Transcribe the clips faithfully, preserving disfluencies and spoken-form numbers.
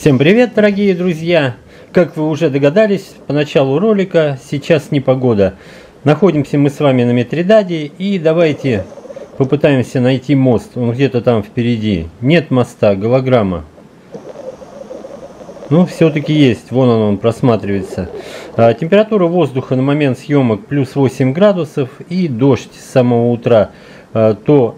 Всем привет, дорогие друзья! Как вы уже догадались по началу ролика, сейчас непогода. Находимся мы с вами на Митридаде, и давайте попытаемся найти мост. Он где-то там впереди. Нет моста, голограмма. Ну, все-таки есть. Вон он, он просматривается. А, температура воздуха на момент съемок плюс восемь градусов, и дождь с самого утра а, то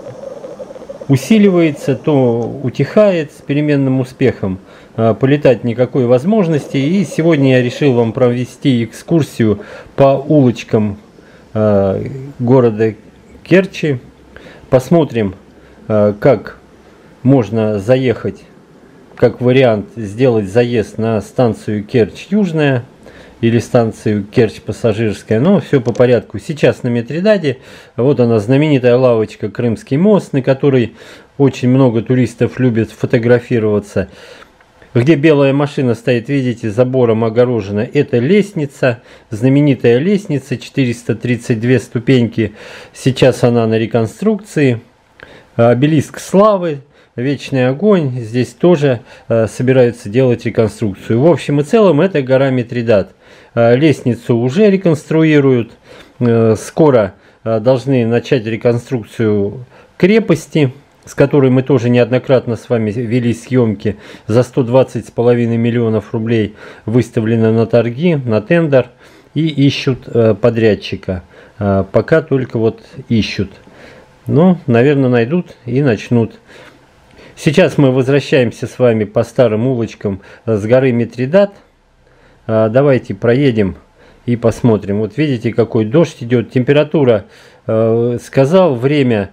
усиливается, то утихает с переменным успехом. А, полетать никакой возможности. И сегодня я решил вам провести экскурсию по улочкам а, города Керчи. Посмотрим, а, как можно заехать, как вариант сделать заезд на станцию Керчь Южная или станцию Керчь Пассажирская. Но все по порядку. Сейчас на Митридаде. Вот она, знаменитая лавочка Крымский мост, на которой очень много туристов любят фотографироваться. Где белая машина стоит, видите, забором огорожена. Это лестница, знаменитая лестница, четыреста тридцать две ступеньки. Сейчас она на реконструкции. Обелиск славы. Вечный огонь, здесь тоже э, собираются делать реконструкцию. В общем и целом это гора Митридад. Э, лестницу уже реконструируют. Э, скоро э, должны начать реконструкцию крепости, с которой мы тоже неоднократно с вами вели съемки. За сто двадцать с половиной миллионов рублей выставлено на торги, на тендер, и ищут э, подрядчика. Э, пока только вот ищут. Но, наверное, найдут и начнут. Сейчас мы возвращаемся с вами по старым улочкам с горы Митридад. Давайте проедем и посмотрим. Вот видите, какой дождь идет. Температура, сказал, время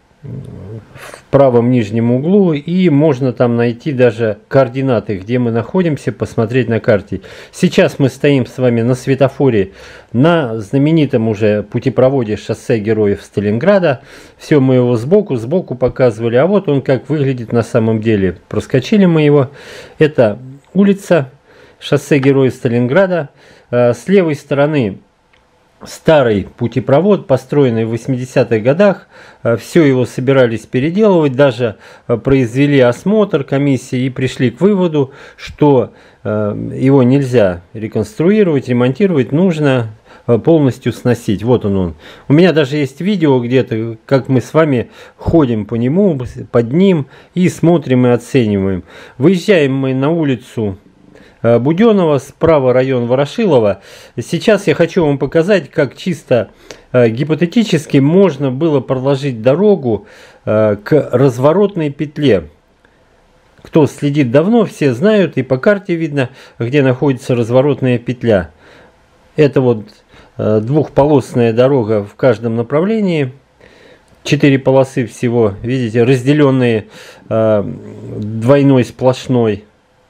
в правом нижнем углу, и можно там найти даже координаты, где мы находимся, посмотреть на карте. Сейчас мы стоим с вами на светофоре на знаменитом уже путепроводе шоссе Героев Сталинграда. Все мы его сбоку, сбоку показывали, а вот он как выглядит на самом деле. Проскочили мы его. Это улица шоссе Героев Сталинграда. С левой стороны старый путепровод, построенный в восьмидесятых годах. Все его собирались переделывать, даже произвели осмотр комиссии и пришли к выводу, что его нельзя реконструировать, ремонтировать, нужно полностью сносить. Вот он он. У меня даже есть видео где-то, как мы с вами ходим по нему, под ним, и смотрим и оцениваем. Выезжаем мы на улицу Буденного, справа район Ворошилова. Сейчас я хочу вам показать, как чисто э, гипотетически можно было проложить дорогу э, к разворотной петле. Кто следит давно, все знают, и по карте видно, где находится разворотная петля. Это вот э, двухполосная дорога в каждом направлении. Четыре полосы всего, видите, разделенные э, двойной сплошной.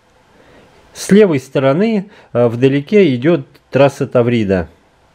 С левой стороны э, вдалеке идет трасса Таврида.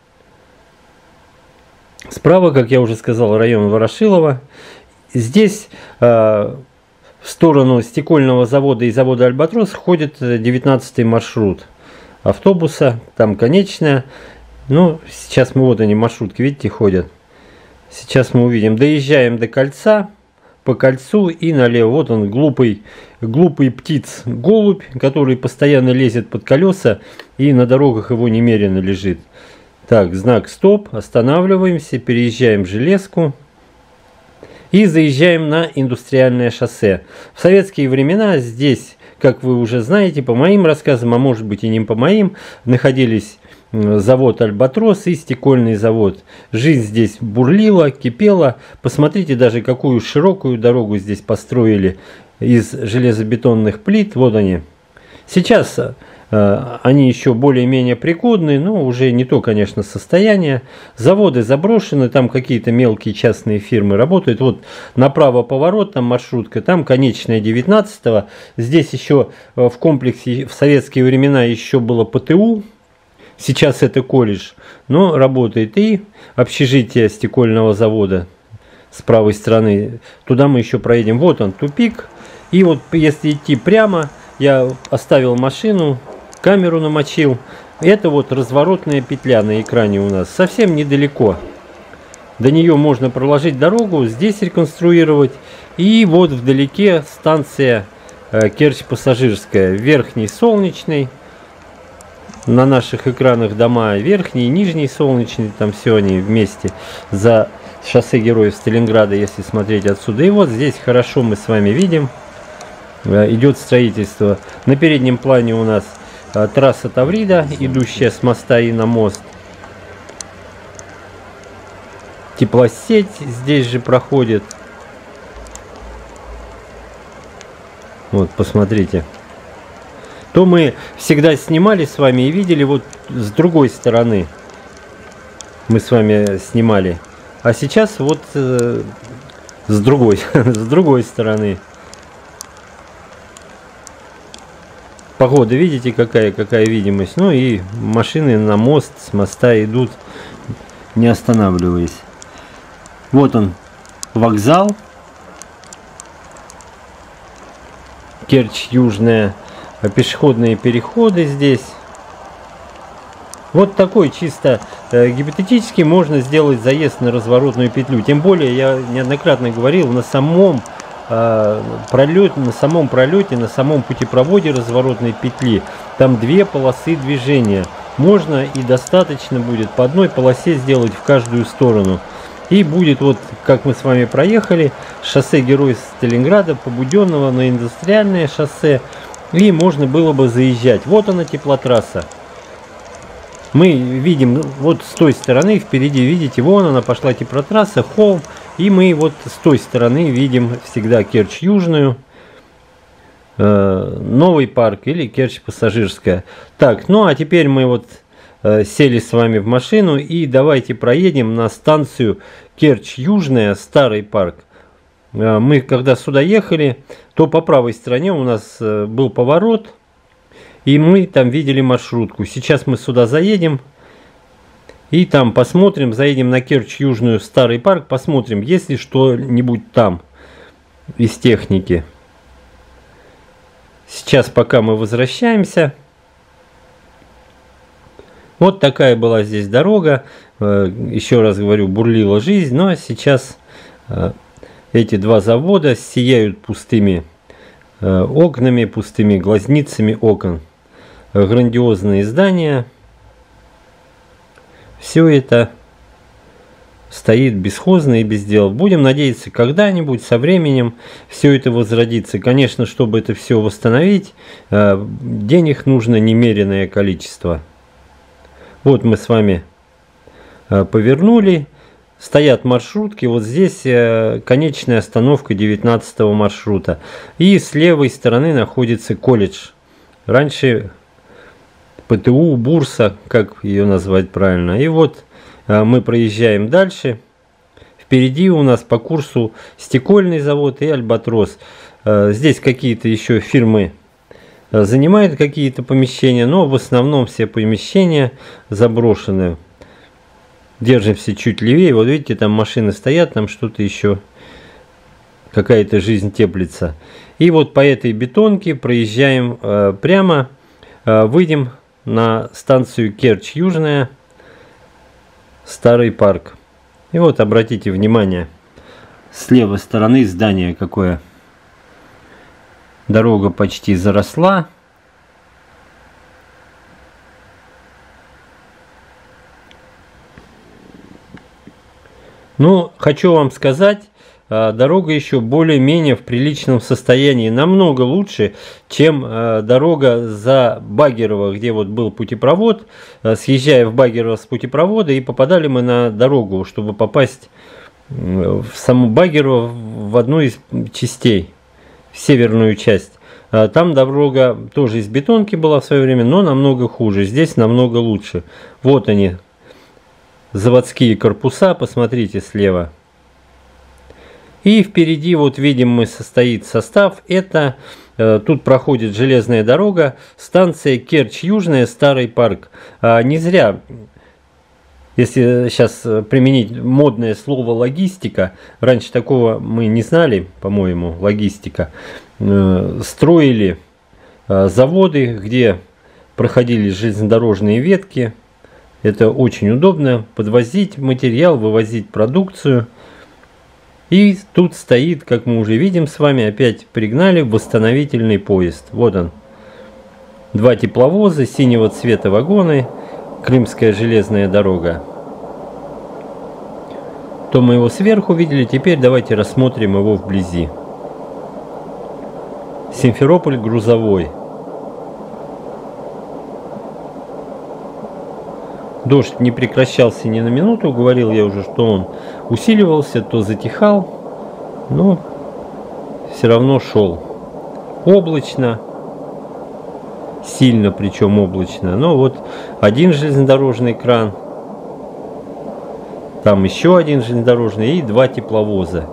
Справа, как я уже сказал, район Ворошилова. Здесь э, в сторону стекольного завода и завода Альбатрос ходит девятнадцатый маршрут автобуса. Там конечная. Ну, сейчас мы, вот они, маршрутки, видите, ходят. Сейчас мы увидим. Доезжаем до кольца. По кольцу и налево. Вот он, глупый, глупый птиц, голубь, который постоянно лезет под колеса, и на дорогах его немерено лежит. Так, знак стоп, останавливаемся, переезжаем железку и заезжаем на индустриальное шоссе. В советские времена здесь, как вы уже знаете, по моим рассказам, а может быть и не по моим, находились завод Альбатрос и стекольный завод. Жизнь здесь бурлила, кипела. Посмотрите даже, какую широкую дорогу здесь построили из железобетонных плит. Вот они. Сейчас э, они еще более-менее пригодны, но уже не то, конечно, состояние. Заводы заброшены, там какие-то мелкие частные фирмы работают. Вот направо поворот, там маршрутка, там конечная девятнадцатого. Здесь еще в комплексе в советские времена еще было ПТУ. Сейчас это колледж, но работает и общежитие стекольного завода с правой стороны. Туда мы еще проедем. Вот он, тупик. И вот если идти прямо, я оставил машину, камеру намочил. Это вот разворотная петля на экране у нас. Совсем недалеко. До нее можно проложить дорогу, здесь реконструировать. И вот вдалеке станция Керчь Пассажирская. Верхний солнечный. На наших экранах дома верхний и нижний солнечный. Там все они вместе за шоссе Героев Сталинграда, если смотреть отсюда. И вот здесь хорошо мы с вами видим, идет строительство. На переднем плане у нас трасса Таврида, идущая с моста и на мост. Теплосеть здесь же проходит. Вот, посмотрите. То мы всегда снимали с вами и видели вот с другой стороны. Мы с вами снимали. А сейчас вот э, с другой, с другой стороны. Погода, видите, какая, какая видимость. Ну и машины на мост, с моста идут, не останавливаясь. Вот он, вокзал. Керчь Южная. Пешеходные переходы здесь. Вот такой чисто э, гипотетически можно сделать заезд на разворотную петлю. Тем более, я неоднократно говорил, на самом э, пролете, на самом пролете, на самом путепроводе разворотной петли там две полосы движения. Можно и достаточно будет по одной полосе сделать в каждую сторону. И будет вот, как мы с вами проехали, шоссе Героев Сталинграда, Побуденного на Индустриальное шоссе. И можно было бы заезжать. Вот она, теплотрасса. Мы видим вот с той стороны, впереди, видите, вон она пошла теплотрасса, холм. И мы вот с той стороны видим всегда Керчь Южную, э, Новый парк или Керчь Пассажирская. Так, ну а теперь мы вот э, сели с вами в машину и давайте проедем на станцию Керчь Южная, Старый парк. Мы когда сюда ехали, то по правой стороне у нас был поворот, и мы там видели маршрутку. Сейчас мы сюда заедем и там посмотрим, заедем на Керчь Южную, Старый парк, посмотрим, есть ли что-нибудь там из техники. Сейчас пока мы возвращаемся. Вот такая была здесь дорога. Еще раз говорю, бурлила жизнь, но сейчас эти два завода сияют пустыми э, окнами, пустыми глазницами окон. Грандиозные здания. Все это стоит бесхозно и без дела. Будем надеяться, когда-нибудь со временем все это возродится. Конечно, чтобы это все восстановить, э, денег нужно немеренное количество. Вот мы с вами э, повернули. Стоят маршрутки, вот здесь э, конечная остановка девятнадцатого маршрута. И с левой стороны находится колледж. Раньше ПТУ, Бурса, как ее назвать правильно. И вот э, мы проезжаем дальше. Впереди у нас по курсу стекольный завод и Альбатрос. Э, здесь какие-то еще фирмы э, занимают какие-то помещения, но в основном все помещения заброшены. Держимся чуть левее. Вот видите, там машины стоят, там что-то еще, какая-то жизнь теплится. И вот по этой бетонке проезжаем э, прямо, э, выйдем на станцию Керчь Южная, Старый парк. И вот обратите внимание, с левой стороны здание какое. Дорога почти заросла. Ну, хочу вам сказать, дорога еще более-менее в приличном состоянии. Намного лучше, чем дорога за Багерово, где вот был путепровод. Съезжая в Багерово с путепровода, и попадали мы на дорогу, чтобы попасть в саму Багерово, в одну из частей, в северную часть. Там дорога тоже из бетонки была в свое время, но намного хуже. Здесь намного лучше. Вот они. Заводские корпуса, посмотрите слева. И впереди вот видим мы состоит состав. Это э, тут проходит железная дорога, станция Керчь Южная, Старый парк. А, не зря, если сейчас применить модное слово логистика, раньше такого мы не знали, по-моему, логистика, э, строили э, заводы, где проходили железнодорожные ветки. Это очень удобно, подвозить материал, вывозить продукцию. И тут стоит, как мы уже видим с вами, опять пригнали восстановительный поезд. Вот он. Два тепловоза, синего цвета вагоны, Крымская железная дорога. То мы его сверху видели, теперь давайте рассмотрим его вблизи. Симферополь грузовой. Дождь не прекращался ни на минуту, говорил я уже, что он усиливался, то затихал, но все равно шел. Облачно, сильно причем облачно, но вот один железнодорожный кран, там еще один железнодорожный и два тепловоза.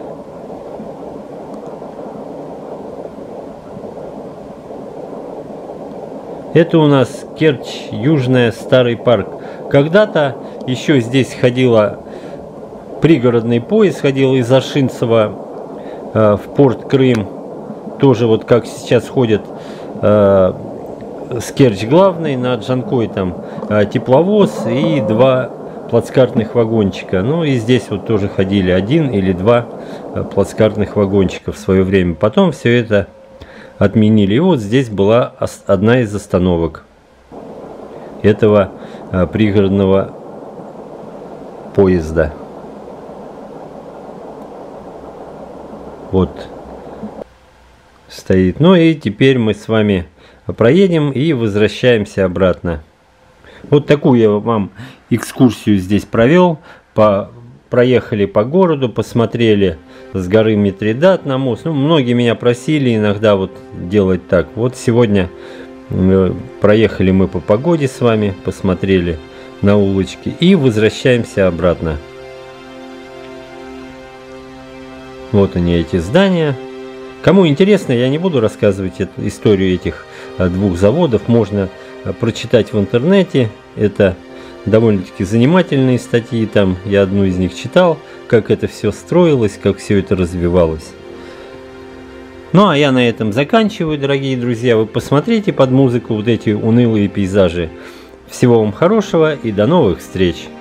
Это у нас Керчь, Южная, Старый парк. Когда-то еще здесь ходила пригородный поезд, ходил из Аршинцева э, в порт Крым. Тоже вот как сейчас ходят э, с Керчь главный, на Джанкой там э, тепловоз и два плацкартных вагончика. Ну и здесь вот тоже ходили один или два э, плацкартных вагончика в свое время. Потом все это отменили. И вот здесь была одна из остановок этого а, пригородного поезда. Вот стоит. Ну и теперь мы с вами проедем и возвращаемся обратно. Вот такую я вам экскурсию здесь провел. По Проехали по городу, посмотрели с горы Митридат на мост. Ну, многие меня просили иногда вот делать так. Вот сегодня проехали мы по погоде с вами, посмотрели на улочки и возвращаемся обратно. Вот они, эти здания. Кому интересно, я не буду рассказывать эту историю этих двух заводов. Можно прочитать в интернете. Это довольно-таки занимательные статьи, там я одну из них читал, как это все строилось, как все это развивалось. Ну а я на этом заканчиваю, дорогие друзья. Вы посмотрите под музыку вот эти унылые пейзажи. Всего вам хорошего и до новых встреч!